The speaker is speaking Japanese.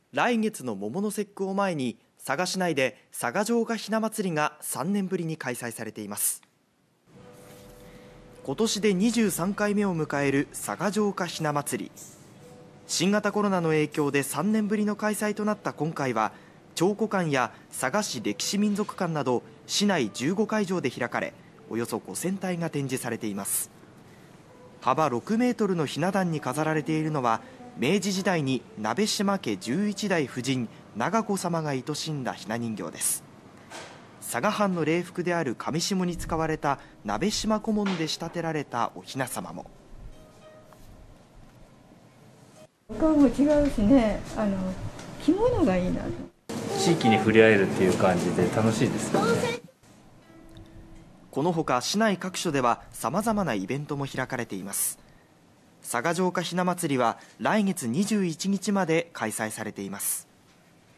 来月の桃の節句を前に、佐賀市内で佐賀城下ひな祭りが3年ぶりに開催されています。今年で23回目を迎える佐賀城下ひな祭り。新型コロナの影響で3年ぶりの開催となった今回は、彫刻館や佐賀市歴史民族館など市内15会場で開かれ、およそ5000体が展示されています。幅6メートルのひな壇に飾られているのは、明治時代に鍋島家11代夫人長子様が愛しんだひな人形です。佐賀藩の礼服である上下に使われた鍋島小紋で仕立てられたおひな様も。 顔も違うしね、着物がいいなと。 地域に触れ合えるっていう感じで楽しいですよね。 このほか市内各所ではさまざまなイベントも開かれています。佐賀城下ひな祭りは来月21日まで開催されています。